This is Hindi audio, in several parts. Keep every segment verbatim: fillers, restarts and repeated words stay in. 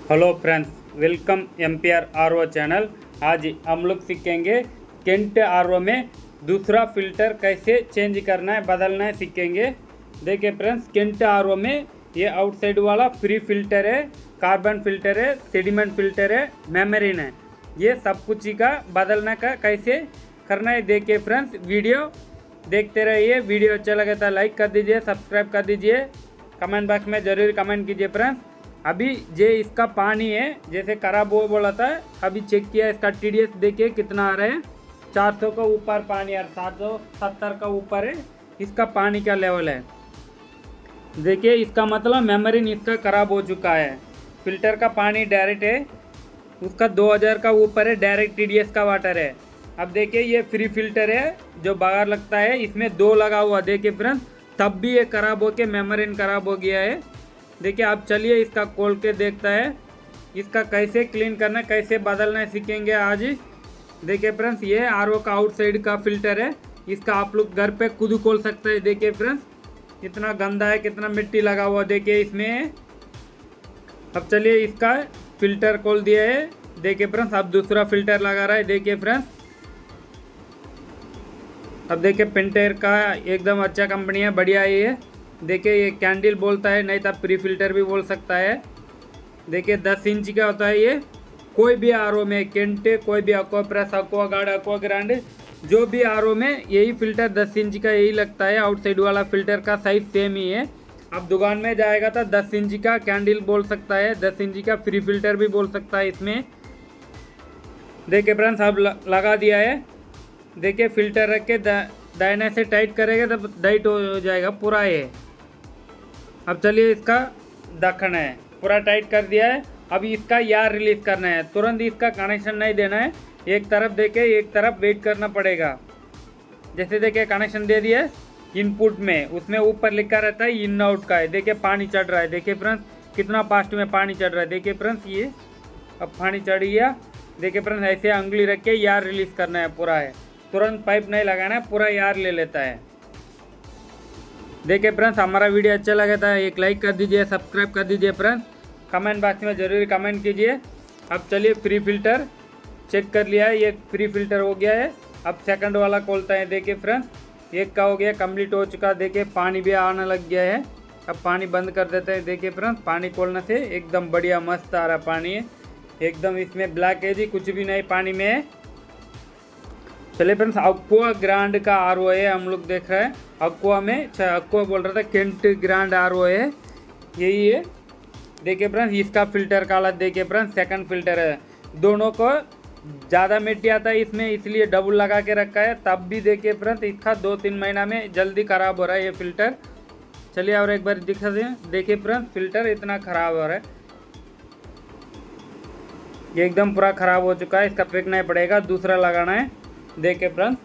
Hello friends, welcome M P R R O channel. आज हम लोग सीखेंगे केंट आर ओ में दूसरा फिल्टर कैसे चेंज करना है, बदलना है, सीखेंगे। देखिए फ्रेंड्स, केंट आर ओ में ये आउटसाइड वाला फ्री फिल्टर है, कार्बन फिल्टर है, सेडिमेंट फिल्टर है, मेमरीन है। ये सब कुछ ही का बदलने का कैसे करना है देखिए फ्रेंड्स। वीडियो देखते रहिए। वीडियो अच्छा लगे तो लाइक कर दीजिए, सब्सक्राइब कर दीजिए, कमेंट बॉक्स में ज़रूर कमेंट कीजिए फ्रेंड्स। अभी जे इसका पानी है जैसे खराब हो बोला था, अभी चेक किया इसका टी डी एस देखिए कितना आ रहा है। चार सौ का ऊपर पानी है, सात सौ सत्तर का ऊपर है इसका पानी का लेवल है। देखिए इसका मतलब मेमरीन इसका ख़राब हो चुका है। फिल्टर का पानी डायरेक्ट है, उसका दो हज़ार का ऊपर है, डायरेक्ट टी डी एस का वाटर है। अब देखिए ये फ्री फिल्टर है जो बाहर लगता है, इसमें दो लगा हुआ देखिए फ्रेंड्स, तब भी ये ख़राब हो के मेमरीन ख़राब हो गया है। देखिए अब चलिए इसका खोल के देखता है, इसका कैसे क्लीन करना है, कैसे बदलना है सीखेंगे आज। देखिए फ्रेंड्स, ये आर ओ का आउटसाइड का फिल्टर है, इसका आप लोग घर पे खुद खोल सकते हैं। देखिए फ्रेंड्स कितना गंदा है, कितना मिट्टी लगा हुआ देखिए इसमें। अब चलिए इसका फिल्टर खोल दिया है। देखिए फ्रेंड्स अब दूसरा फिल्टर लगा रहा है। देखिए फ्रेंड्स अब देखिए पेंटेर का एकदम अच्छा कंपनी है, बढ़िया है ये। देखिए ये कैंडल बोलता है, नहीं तो प्री फिल्टर भी बोल सकता है। देखिए दस इंच का होता है ये। कोई भी आर ओ में केंट, कोई भी एक्वाप्रेस, एक्वागार्ड, एक्वाग्रांड, जो भी आर ओ में यही फिल्टर दस इंच का यही लगता है। आउटसाइड वाला फिल्टर का साइज सेम ही है। अब दुकान में जाएगा तो दस इंच का कैंडल बोल सकता है, दस इंच का फ्री फिल्टर भी बोल सकता है इसमें। देखिए फ्रेंड्स अब लगा दिया है। देखिए फिल्टर रख के दाहिने से टाइट करेगा तब टाइट हो जाएगा पूरा ये। अब चलिए इसका ढक्कन है, पूरा टाइट कर दिया है। अब इसका यार रिलीज करना है, तुरंत इसका कनेक्शन नहीं देना है। एक तरफ देके एक तरफ वेट करना पड़ेगा। जैसे देखिए कनेक्शन दे दिया है इनपुट में, उसमें ऊपर लिखा रहता है इन आउट का है। देखिए पानी चढ़ रहा है, देखिए फ्रेंड्स कितना फास्ट में पानी चढ़ रहा है। देखिए फ्रेंड्स ये अब पानी चढ़ गया। देखिए फ्रेंड्स ऐसे अंगुली रख के यार रिलीज करना है पूरा है, तुरंत पाइप नहीं लगाना है, पूरा यार ले लेता है। देखिए फ्रेंड्स हमारा वीडियो अच्छा लगा था एक लाइक कर दीजिए, सब्सक्राइब कर दीजिए फ्रेंड्स, कमेंट बॉक्स में ज़रूर कमेंट कीजिए। अब चलिए फ्री फिल्टर चेक कर लिया है, ये फ्री फिल्टर हो गया है। अब सेकंड वाला खोलता है। देखिए फ्रेंड्स एक का हो गया, कंप्लीट हो चुका। देखिए पानी भी आने लग गया है। अब पानी बंद कर देते हैं। देखिए फ्रेंड्स पानी खोलने से एकदम बढ़िया मस्त आ रहा पानी है, एकदम इसमें ब्लैक है जी, कुछ भी नहीं पानी में है। चलिए फ्रेंड्स अक्वा ग्रांड का आर ओ है, हम लोग देख रहे हैं अक्वा में, अच्छा अक्वा बोल रहा था, केंट ग्रांड आर ओ है यही है। देखिए फ्रेंड्स इसका फिल्टर का हालत देखिए फ्रेंड्स, सेकंड फिल्टर है। दोनों को ज़्यादा मिट्टी आता है इसमें, इसलिए डबल लगा के रखा है। तब भी देखिए फ्रेंड्स इसका दो तीन महीना में जल्दी ख़राब हो रहा है ये फिल्टर। चलिए और एक बार दिखा दें। देखिए फ्रेंड्स फिल्टर इतना ख़राब हो रहा है, ये एकदम पूरा ख़राब हो चुका है। इसका फेंकना ही पड़ेगा, दूसरा लगाना है। देखिए फ्रेंड्स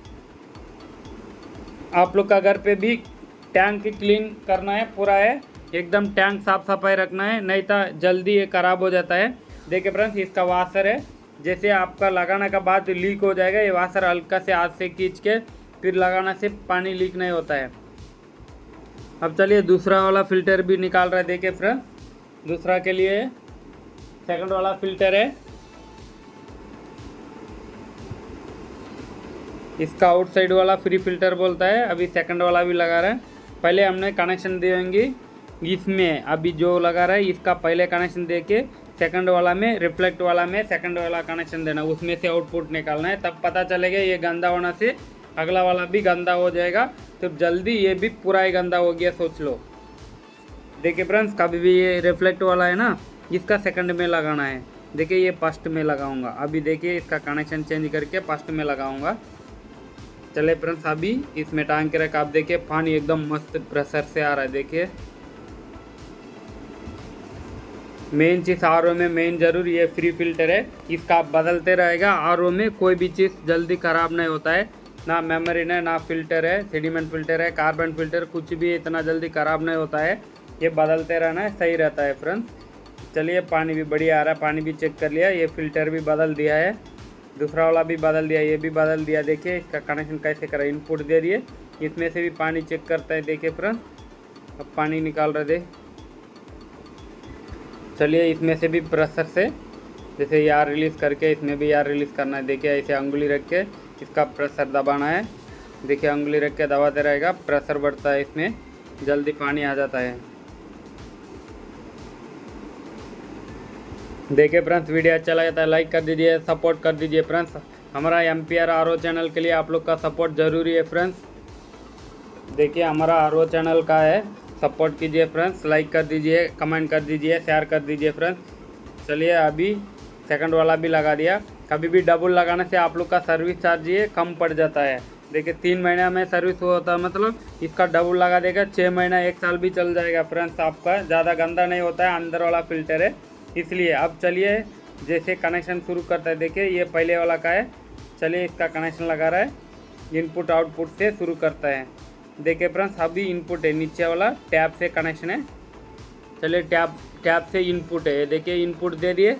आप लोग का घर पे भी टैंक क्लीन करना है पूरा है, एकदम टैंक साफ सफाई रखना है, नहीं तो जल्दी ये ख़राब हो जाता है। देखिए फ्रेंड्स इसका वाशर है, जैसे आपका लगाने का बाद लीक हो जाएगा, ये वाशर हल्का से हाथ से खींच के फिर लगाने से पानी लीक नहीं होता है। अब चलिए दूसरा वाला फ़िल्टर भी निकाल रहा है। देखिए फ्रेंड्स दूसरा के लिए सेकंड वाला फ़िल्टर है, इसका आउटसाइड वाला फ्री फिल्टर बोलता है। अभी सेकंड वाला भी लगा रहा है, पहले हमने कनेक्शन देंगे इसमें, अभी जो लगा रहा है इसका पहले कनेक्शन दे के सेकंड वाला में, रिफ्लेक्ट वाला में सेकंड वाला कनेक्शन देना, उसमें से आउटपुट निकालना है। तब पता चलेगा ये गंदा होने से अगला वाला भी गंदा हो जाएगा, तो जल्दी ये भी पूरा ही गंदा हो गया सोच लो। देखिए फ्रेंड्स कभी भी ये रिफ्लेक्ट वाला है ना, इसका सेकंड में लगाना है। देखिए ये फर्स्ट में लगाऊंगा, अभी देखिए इसका कनेक्शन चेंज करके फर्स्ट में लगाऊंगा। चले फ्रेंड्स अभी इसमें टांग के रखा, आप देखिए पानी एकदम मस्त प्रेशर से आ रहा है। देखिए मेन चीज़ आर ओ में मेन जरूर ये फ्री फिल्टर है, इसका आप बदलते रहेगा। आर ओ में कोई भी चीज़ जल्दी ख़राब नहीं होता है, ना मेमोरीन है, ना फिल्टर है, सेडिमेंट फिल्टर है, कार्बन फिल्टर, कुछ भी इतना जल्दी ख़राब नहीं होता है। ये बदलते रहना है, सही रहता है फ्रेंड्स। चलिए पानी भी बढ़िया आ रहा है, पानी भी चेक कर लिया, ये फिल्टर भी बदल दिया है, दूसरा वाला भी बदल दिया, ये भी बदल दिया। देखिए इसका कनेक्शन कैसे करा, इनपुट दे दिए, इसमें से भी पानी चेक करता है। देखिए फ्रेंड्स अब पानी निकाल रहे थे। चलिए इसमें से भी प्रेशर से जैसे यार रिलीज़ करके इसमें भी यार रिलीज़ करना है। देखिए ऐसे अंगुली रख के इसका प्रेशर दबाना है। देखिए अंगुली रख के दबाते रहेगा, प्रेशर बढ़ता है, इसमें जल्दी पानी आ जाता है। देखिए फ्रेंड्स वीडियो अच्छा लगा था लाइक कर दीजिए, सपोर्ट कर दीजिए फ्रेंड्स। हमारा M P R R O channel के लिए आप लोग का सपोर्ट ज़रूरी है फ्रेंड्स। देखिए हमारा आर ओ चैनल का है, सपोर्ट कीजिए फ्रेंड्स, लाइक कर दीजिए, कमेंट कर दीजिए, शेयर कर दीजिए फ्रेंड्स। चलिए अभी सेकंड वाला भी लगा दिया। कभी भी डबल लगाने से आप लोग का सर्विस चार्ज ये कम पड़ जाता है। देखिए तीन महीना में सर्विस होता है, मतलब इसका डबल लगा देगा छः महीना एक साल भी चल जाएगा फ्रेंड्स। आपका ज़्यादा गंदा नहीं होता है, अंदर वाला फ़िल्टर है इसलिए। अब चलिए जैसे कनेक्शन शुरू करता है, देखिए ये पहले वाला का है। चलिए इसका कनेक्शन लगा रहा है, इनपुट आउटपुट से शुरू करता है। देखिए फ्रेंड्स अभी इनपुट है, नीचे वाला टैब से कनेक्शन है। चलिए टैब टैब से इनपुट है, देखिए इनपुट दे दिए।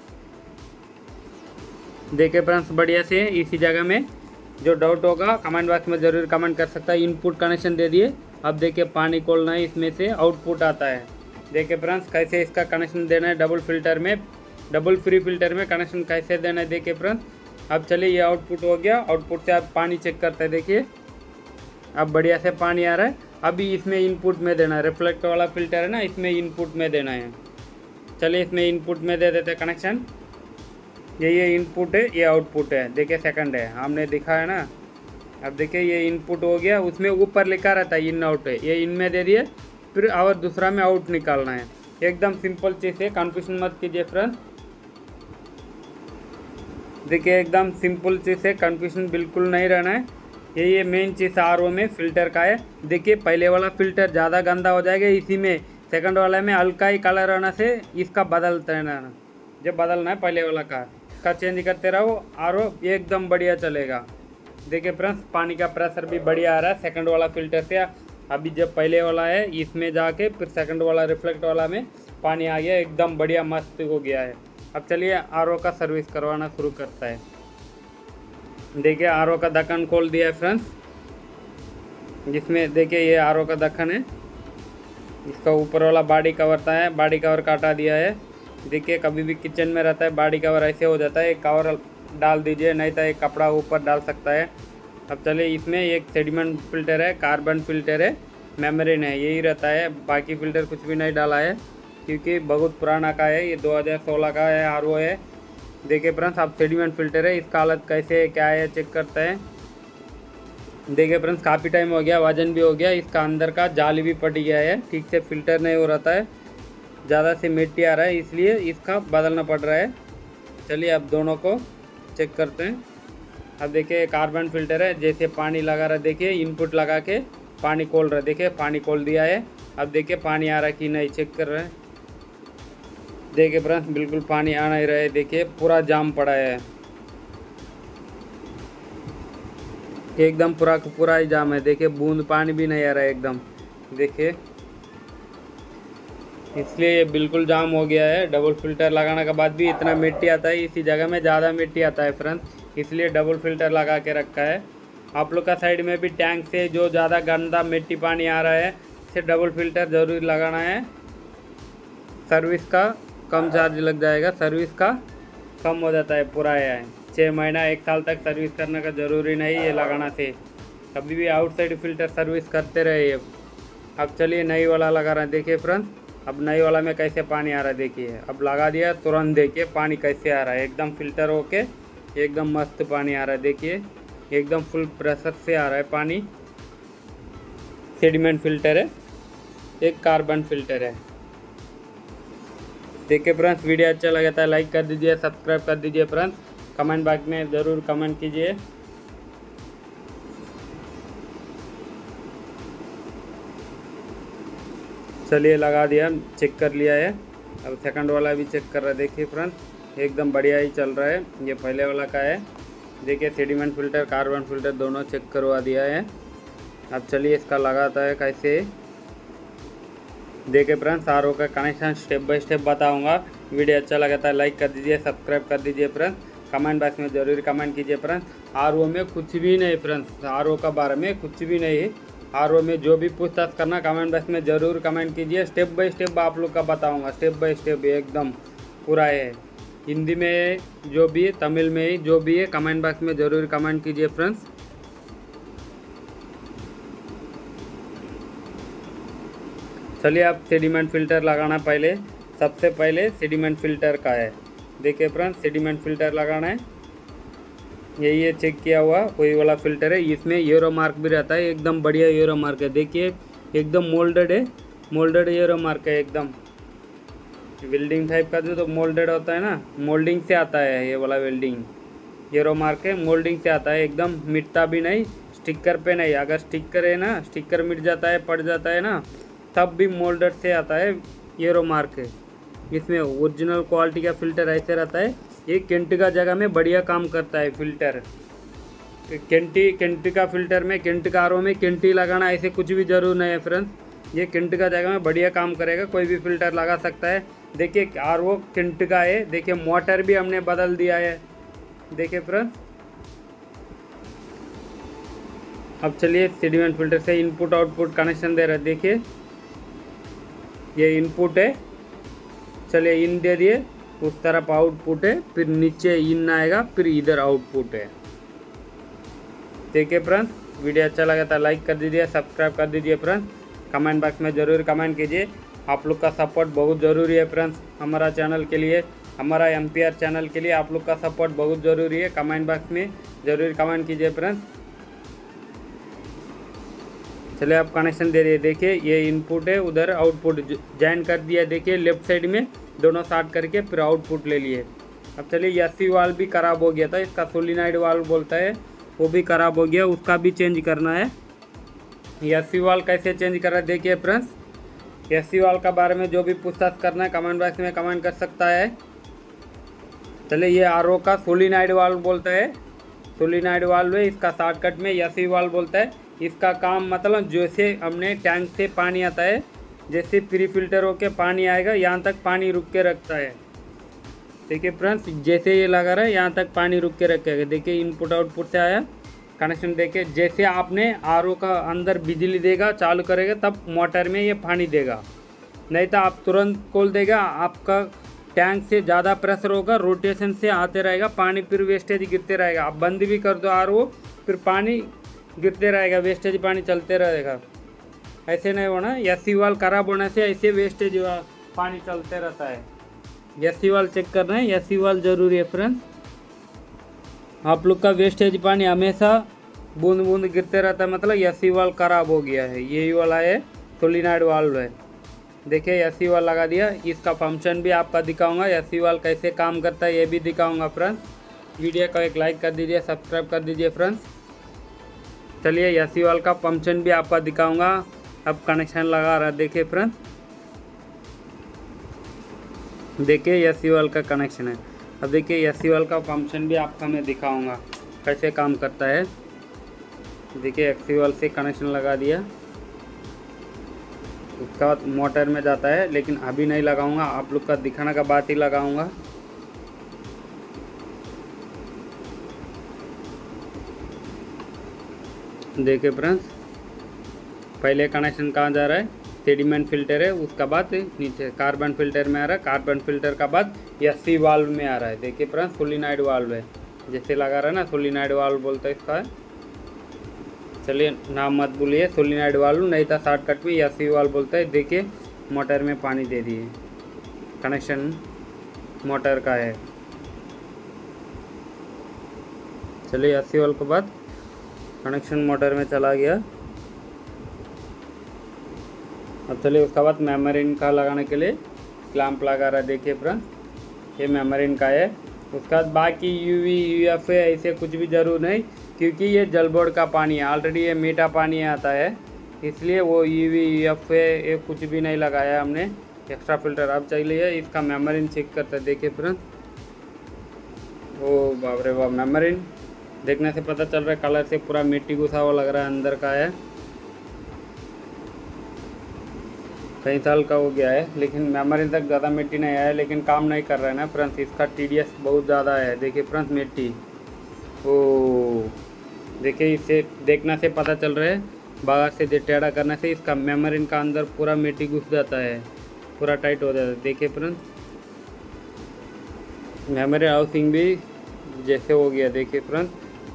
देखिए फ्रेंड्स बढ़िया से इसी जगह में जो डाउट होगा कमेंट बॉक्स में ज़रूर कमेंट कर सकता है। इनपुट कनेक्शन दे दिए। अब देखिए पानी खोलना है, इसमें से आउटपुट आता है। देखिए फ्रेंड्स कैसे इसका कनेक्शन देना है, डबल फिल्टर में, डबल फ्री फिल्टर में कनेक्शन कैसे देना है। देखिए फ्रेंड्स अब चलिए ये आउटपुट हो गया। आउटपुट से आप पानी चेक करते हैं, देखिए अब बढ़िया से पानी आ रहा है। अभी इसमें इनपुट में देना है, रिफ्लेक्ट वाला फिल्टर है ना, इसमें इनपुट में देना है। चलिए इसमें इनपुट में दे देते हैं कनेक्शन। ये ये इनपुट है, ये आउटपुट है। देखिए सेकंड है, हमने दिखाया ना। अब देखिए ये इनपुट हो गया, उसमें ऊपर लिखा रहता है इन आउट है, ये इनमें दे दिए, फिर और दूसरा में आउट निकालना है। एकदम सिंपल चीज़ है, कन्फ्यूजन मत कीजिए फ्रेंड्स। देखिए एकदम सिंपल चीज़ है, कन्फ्यूजन बिल्कुल नहीं रहना है। ये ये मेन चीज़ आर ओ में फ़िल्टर का है। देखिए पहले वाला फ़िल्टर ज़्यादा गंदा हो जाएगा, इसी में सेकंड वाला में हल्का ही कलर आना से इसका बदलते रहना। जब बदलना है पहले वाला का का चेंज करते रहो, आर ओ एकदम बढ़िया चलेगा। देखिए फ्रेंड्स पानी का प्रेशर भी बढ़िया आ रहा है सेकंड वाला फ़िल्टर से। अभी जब पहले वाला है इसमें जाके फिर सेकंड वाला रिफ्लेक्ट वाला में पानी आ गया, एकदम बढ़िया मस्त हो गया है। अब चलिए आर ओ का सर्विस करवाना शुरू करता है। देखिए आर ओ का ढक्कन खोल दिया है फ्रेंड्स, जिसमें देखिए ये आर ओ का ढक्कन है। इसका ऊपर वाला बॉडी कवर था है, बॉडी कवर काटा दिया है। देखिए कभी भी किचन में रहता है बॉडी कवर ऐसे हो जाता है, एक कवर डाल दीजिए, नहीं तो एक कपड़ा ऊपर डाल सकता है। अब चलिए इसमें एक सेडिमेंट फ़िल्टर है, कार्बन फ़िल्टर है, मेम्ब्रेन है, यही रहता है। बाकी फ़िल्टर कुछ भी नहीं डाला है क्योंकि बहुत पुराना का है, ये दो हज़ार सोलह का है आर ओ है। देखिए फ्रेंड्स अब सेडिमेंट फ़िल्टर है, इसका हालत कैसे है क्या है चेक करते हैं। देखिए फ्रेंड्स काफ़ी टाइम हो गया, वजन भी हो गया, इसका अंदर का जाली भी पट गया है, ठीक से फ़िल्टर नहीं हो रहा है, ज़्यादा से मिट्टी आ रहा है, इसलिए इसका बदलना पड़ रहा है। चलिए अब दोनों को चेक करते हैं। अब देखिए कार्बन फ़िल्टर है, जैसे पानी लगा रहा है, देखिए इनपुट लगा के पानी खोल रहा है। देखिए पानी खोल दिया है। अब देखिए पानी आ रहा है कि नहीं चेक कर रहे हैं। देखिए फ्रेंड्स बिल्कुल पानी आ नहीं रहा है, देखिए पूरा जाम पड़ा है, एकदम पूरा पूरा ही जाम है। देखिए बूंद पानी भी नहीं आ रहा है एकदम, देखिए इसलिए ये बिल्कुल जाम हो गया है। डबल फिल्टर लगाने के बाद भी इतना मिट्टी आता है, इसी जगह में ज़्यादा मिट्टी आता है फ्रेंड्स, इसलिए डबल फिल्टर लगा के रखा है। आप लोग का साइड में भी टैंक से जो ज़्यादा गंदा मिट्टी पानी आ रहा है, इसे डबल फिल्टर ज़रूर लगाना है। सर्विस का कम चार्ज लग जाएगा, सर्विस का कम हो जाता है पूरा है। छः महीना एक साल तक सर्विस करने का ज़रूरी नहीं है लगाना से, कभी भी आउटसाइड फिल्टर सर्विस करते रहे। अब चलिए नई वाला लगा रहे हैं। देखिए फ्रेंड्स अब नई वाला में कैसे पानी आ रहा है, देखिए अब लगा दिया तुरंत, देखिए पानी कैसे आ रहा है, एकदम फिल्टर होके एकदम मस्त पानी आ रहा है। देखिए एकदम फुल प्रेशर से आ रहा है पानी। सेडिमेंट फिल्टर है, एक कार्बन फिल्टर है। देखिए फ्रेंड्स वीडियो अच्छा लगा था लाइक कर दीजिए, सब्सक्राइब कर दीजिए फ्रेंड्स, कमेंट बॉक्स में ज़रूर कमेंट कीजिए। चलिए लगा दिया, चेक कर लिया है। अब सेकंड वाला भी चेक कर रहा है। देखिए फ्रेंड्स एकदम बढ़िया ही चल रहा है, ये पहले वाला का है। देखिए सेडिमेंट फ़िल्टर कार्बन फ़िल्टर दोनों चेक करवा दिया है। अब चलिए इसका लगाता है कैसे। देखिए फ्रेंड्स आर ओ का कनेक्शन स्टेप बाय स्टेप बताऊंगा। वीडियो अच्छा लगा था लाइक कर दीजिए, सब्सक्राइब कर दीजिए फ्रेंड्स, कमेंट बॉक्स में ज़रूर कमेंट कीजिए फ्रेंड्स। आर ओ में कुछ भी नहीं फ्रेंड्स, आर ओ का बारे में कुछ भी नहीं है, आर ओ में जो भी पूछताछ करना कमेंट बॉक्स में ज़रूर कमेंट कीजिए। स्टेप बाय स्टेप आप लोग का बताऊंगा, स्टेप बाय स्टेप एकदम पूरा है। हिंदी में जो भी है, तमिल में ही जो भी है, कमेंट बॉक्स में ज़रूर कमेंट कीजिए फ्रेंड्स। चलिए अब सेडिमेंट फ़िल्टर लगाना, पहले सबसे पहले सेडिमेंट फ़िल्टर का है। देखिए फ्रेंड्स, सेडिमेंट फ़िल्टर लगाना है, यही है चेक किया हुआ वही वाला फ़िल्टर है। इसमें यूरो मार्क भी रहता है, एकदम बढ़िया यूरो मार्क है। देखिए एकदम मोल्डेड है, मोल्डेड यूरो मार्क है एकदम। वेल्डिंग टाइप का जो तो मोल्डेड होता है ना, मोल्डिंग से आता है ये वाला वेल्डिंग यूरो मार्क है, मोल्डिंग से आता है, एकदम मिटता भी नहीं, स्टिकर पे नहीं। अगर स्टिकर है ना, स्टिकर मिट जाता है, पड़ जाता है ना, तब भी मोल्डेड से आता है यूरो मार्क है। इसमें ओरिजिनल क्वालिटी का फ़िल्टर ऐसे रहता है। ये केंट का जगह में बढ़िया काम करता है फ़िल्टर। केंटी केंट का फ़िल्टर में, केंट का आर ओ में केंटी लगाना ऐसे कुछ भी ज़रूर नहीं है फ्रेंड्स। ये केंट का जगह में बढ़िया काम करेगा, कोई भी फ़िल्टर लगा सकता है। देखिए आर ओ केंट का है, देखिए मोटर भी हमने बदल दिया है। देखिए फ्रेंड्स, अब चलिए सेडिमेंट फ़िल्टर से इनपुट आउटपुट कनेक्शन दे रहे हैं। देखिए ये इनपुट है, चलिए इन दे दिए, उस तरफ आउटपुट है, फिर नीचे इन आएगा, फिर इधर आउटपुट है। देखिए फ्रेंड्स, वीडियो अच्छा लगा था लाइक कर दीजिए, सब्सक्राइब कर दीजिए फ्रेंड्स। कमेंट बॉक्स में ज़रूर कमेंट कीजिए, आप लोग का सपोर्ट बहुत ज़रूरी है फ्रेंड्स। हमारा चैनल के लिए, हमारा एमपीआर चैनल के लिए आप लोग का सपोर्ट बहुत ज़रूरी है। कमेंट बॉक्स में ज़रूर कमेंट कीजिए फ्रेंड्स। चलिए आप कनेक्शन दे दिए। देखिए ये इनपुट है, उधर आउटपुट ज्वाइन कर दिया। देखिए लेफ्ट साइड में दोनों साथ करके फिर आउटपुट ले लिए। अब चलिए एससी वाल्व भी ख़राब हो गया था, इसका सोलिनॉइड वाल्व बोलता है, वो भी ख़राब हो गया, उसका भी चेंज करना है। एससी वाल्व कैसे चेंज कर रहा है देखिए फ्रेंड्स। एससी वाल्व का बारे में जो भी पूछताछ करना है कमेंट बॉक्स में कमेंट कर सकता है। चलिए ये आर ओ का सोलिनॉइड वाल्व बोलता है, सोलिनॉइड वाल्व है, इसका शॉर्टकट में एससी वाल्व बोलता है। इसका काम मतलब जैसे हमने टैंक से पानी आता है, जैसे प्री फिल्टर होके पानी आएगा, यहाँ तक पानी रुक के रखता है। देखिए फ्रेंड्स, जैसे ये लगा रहा है यहाँ तक पानी रुक के रखेगा। देखिए इनपुट आउटपुट से आया कनेक्शन। देखिए जैसे आपने आर ओ का अंदर बिजली देगा, चालू करेगा, तब मोटर में ये पानी देगा, नहीं तो आप तुरंत खोल देगा, आपका टैंक से ज़्यादा प्रेशर होगा, रोटेशन से आते रहेगा पानी, फिर वेस्टेज गिरते रहेगा। आप बंद भी कर दो आर ओ, फिर पानी गिरते रहेगा, वेस्टेज पानी चलते रहेगा। ऐसे नहीं होना, एससी वाल्व खराब होने से ऐसे वेस्टेज पानी चलते रहता है। एससी वाल्व चेक करना है, एससी वाल्व जरूरी है फ्रेंड्स। आप लोग का वेस्टेज पानी हमेशा बूंद बूंद गिरते रहता है, मतलब एससी वाल्व खराब हो गया है। यही वाला है सोलिनॉइड वाल्व है। देखिए एससी वाल्व लगा दिया, इसका फंक्शन भी आपका दिखाऊंगा, एससी वाल्व कैसे काम करता है ये भी दिखाऊंगा फ्रेंड्स। वीडियो को एक लाइक कर दीजिए, सब्सक्राइब कर दीजिए फ्रेंड्स। चलिए एससी वाल्व का फंक्शन भी आपका दिखाऊंगा। अब कनेक्शन लगा रहा है, देखिए फ्रेंड्स, देखिए एससी वाल्व का कनेक्शन है। अब देखिए एससी वाल्व का फंक्शन भी आपका मैं दिखाऊंगा कैसे काम करता है। देखिए एससी वाल्व से कनेक्शन लगा दिया, उसका बाद मोटर में जाता है, लेकिन अभी नहीं लगाऊंगा, आप लोग का दिखाने का बात ही लगाऊंगा। देखिए फ्रेंड्स, पहले कनेक्शन कहाँ जा रहा है, सेडिमेंट फिल्टर है, उसका बाद नीचे कार्बन फिल्टर में आ रहा है, कार्बन फिल्टर का बाद एससी वाल्व में आ रहा है। देखिए फ्रेंड्स, सोलिनॉइड वाल्व है, जैसे लगा रहा है ना, सोलिनॉइड वाल्व बोलता है इसका। चलिए नाम मत भूलिए, सोलिनॉइड वाल्व, नहीं था शॉर्टकट में एससी वाल्व बोलता है। देखिए मोटर में पानी दे दिए, कनेक्शन मोटर का है। चलिए एससी वाल्व के बाद कनेक्शन मोटर में चला गया। अब चलिए उसके बाद मेमरीन का लगाने के लिए क्लैंप लगा रहा है। देखिए फ्रेंड्स, ये मेमरीन का है। उसके बाद बाकी यूवी यूएफ ऐसे कुछ भी ज़रूर नहीं, क्योंकि ये जल बोर्ड का पानी है, ऑलरेडी ये मीठा पानी आता है, इसलिए वो यूवी यूएफ ये कुछ भी नहीं लगाया हमने एक्स्ट्रा फिल्टर। अब चलिए इसका मेमरीन चेक करते हैं। देखिए फ्रेंड्स, ओ बाप रे बाप, मेमरीन देखने से पता चल रहा है, कलर से पूरा मिट्टी घुसा हुआ लग रहा है, अंदर का है, कई साल का हो गया है, लेकिन मेमोरी तक ज़्यादा मिट्टी नहीं आया, लेकिन काम नहीं कर रहा है ना फ्रेंड्स, इसका टीडीएस बहुत ज़्यादा है। देखिए फ्रेंड्स मिट्टी, ओ देखिए इससे देखने से पता चल रहा है बाहर से दे टेढ़ा करने से इसका मेमोरी का अंदर पूरा मिट्टी घुस जाता है, पूरा टाइट हो जाता है। देखिए फ्रेंड्स, मेमोरी हाउसिंग भी जैसे हो गया। देखिए फ्रेंड्स,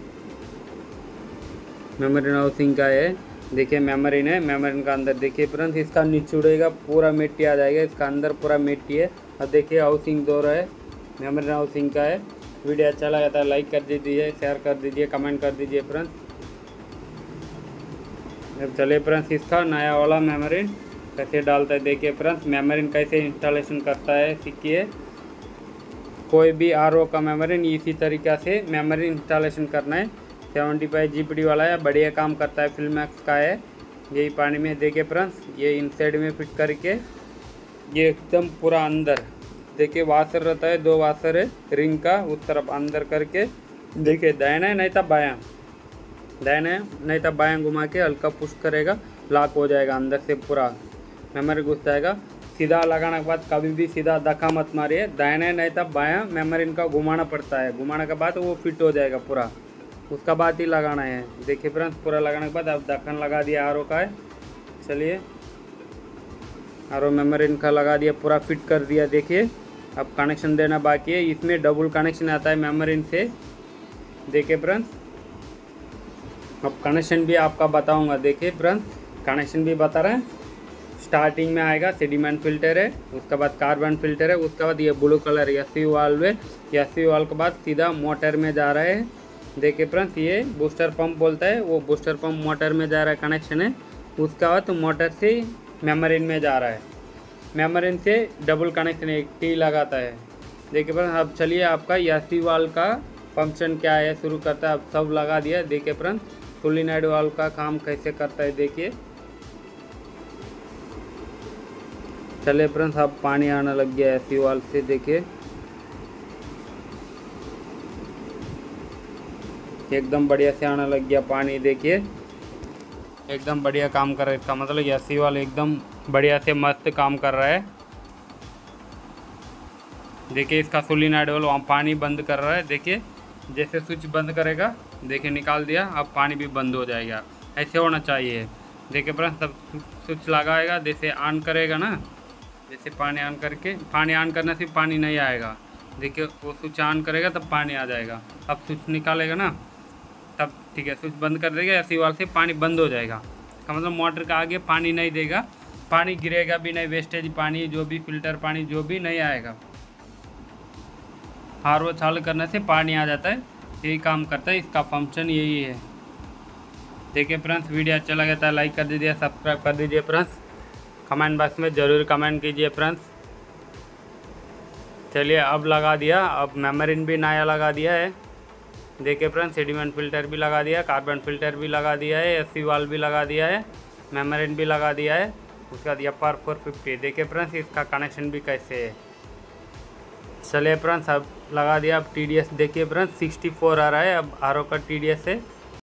मेमोरी हाउसिंग का है। देखिए मेमोरी है, मेमोरी का अंदर देखिए फ्रेंड्स, इसका निचुड़ेगा पूरा मिट्टी आ जाएगा, इसका अंदर पूरा मिट्टी है। अब देखिए हाउसिंग दो रहा है, मेमोरी हाउसिंग का है। वीडियो अच्छा लगा था लाइक कर दीजिए, शेयर कर दीजिए, कमेंट कर दीजिए फ्रेंड्स। अब चलिए फ्रेंड्स, इसका नया वाला मेमोरी कैसे डालता है देखिए फ्रेंड्स, मेमोरी कैसे इंस्टॉलेशन करता है सीखिए। कोई भी आर ओ का मेमोरी इसी तरीक़ा से मेमोरी इंस्टॉलेशन करना है। Seventy five G P D वाला है, बढ़िया काम करता है, फिल्मैक्स का है। यही पानी में देखिए फ्रेंड्स, ये इनसाइड में फिट करके ये एकदम पूरा अंदर देखिए वाशर रहता है, दो वाशर है रिंग का, उस तरफ अंदर करके देखिए दायां है नहीं तब बायां, दायां है नहीं तब बायां घुमा के हल्का पुश करेगा, लॉक हो जाएगा, अंदर से पूरा मेमोरी घुस जाएगा। सीधा लगाने के बाद कभी भी सीधा धक्का मत मारिए, दायां है नहीं तब बायां मेमोरी इनका घुमाना पड़ता है, घुमाने के बाद वो फिट हो जाएगा पूरा, उसका बाद ही लगाना है। देखिए फ्रेंड्स, पूरा लगाने के बाद अब ढक्कन लगा दिया आर ओ का है। चलिए आर ओ मेमोरी इनका लगा दिया, पूरा फिट कर दिया। देखिए अब कनेक्शन देना बाकी है, इसमें डबल कनेक्शन आता है मेमोरी से। देखिए फ्रेंड्स, अब कनेक्शन भी आपका बताऊंगा। देखिए फ्रेंड्स, कनेक्शन भी बता रहे हैं। स्टार्टिंग में आएगा सेडिमेंट फिल्टर है, उसके बाद कार्बन फिल्टर है, उसके बाद ये blue colour S C valve है, एस सी वाल्व के बाद सीधा मोटर में जा रहा है। देखिए फ्रेंड्स, ये बूस्टर पंप बोलता है, वो बूस्टर पंप मोटर में जा रहा है, कनेक्शन है। उसके बाद तो मोटर से मेमोरी में जा रहा है, मेमोरी से डबल कनेक्शन एक टी लगाता है। देखिए फ्रेंड्स, अब चलिए आपका एस सी वाल्व का फंक्शन क्या है शुरू करता है। अब सब लगा दिया। देखिए फ्रेंड्स, सोलिनॉइड वाल्व का काम कैसे करता है देखिए। चलिए फ्रेंड्स, अब पानी आने लग गया एस सी वाल्व से। देखिए एकदम बढ़िया से आने लग गया पानी। देखिए एकदम बढ़िया काम कर रहा है, इसका मतलब एस सी वाल्व एकदम बढ़िया से मस्त काम कर रहा है। देखिए इसका सोलिनॉइड वाल्व वहाँ पानी बंद कर रहा है। देखिए जैसे स्विच बंद करेगा, देखिए निकाल दिया, अब पानी भी बंद हो जाएगा, ऐसे होना चाहिए। देखिए फ्रेंड्स, तब स्विच लगाएगा, जैसे ऑन करेगा ना, जैसे पानी ऑन करके, पानी ऑन करने से पानी नहीं आएगा। देखिए वो स्विच ऑन करेगा तब पानी आ जाएगा। अब स्विच निकालेगा ना तब ठीक है, स्विच बंद कर देगा, एस सी वाल्व से पानी बंद हो जाएगा। इसका मतलब मोटर का आगे पानी नहीं देगा, पानी गिरेगा भी नहीं, वेस्टेज पानी जो भी फिल्टर पानी जो भी नहीं आएगा। आर ओ चालू करने से पानी आ जाता है, यही काम करता है, इसका फंक्शन यही है। देखिए फ्रेंड्स, वीडियो अच्छा लगा था लाइक कर दीजिए, सब्सक्राइब कर दीजिए फ्रेंड्स, कमेंट बॉक्स में ज़रूर कमेंट कीजिए फ्रेंड्स। चलिए अब लगा दिया, अब मेमोरी भी नया लगा दिया है। देखिए फ्रेंड्स, सेडिमेंट फिल्टर भी लगा दिया, कार्बन फिल्टर भी लगा दिया है, एस सी वाल्व भी लगा दिया है, मेमोरी भी लगा दिया है। उसके बाद एफ आर फोर फिफ्टी। देखिए फ्रेंड्स, इसका कनेक्शन भी कैसे है। चलिए फ्रेंड्स, अब लगा दिया। अब टी डी एस देखिए फ्रेंड्स, सिक्सटी फोर आ रहा है, अब आर ओ का टी डी एस है।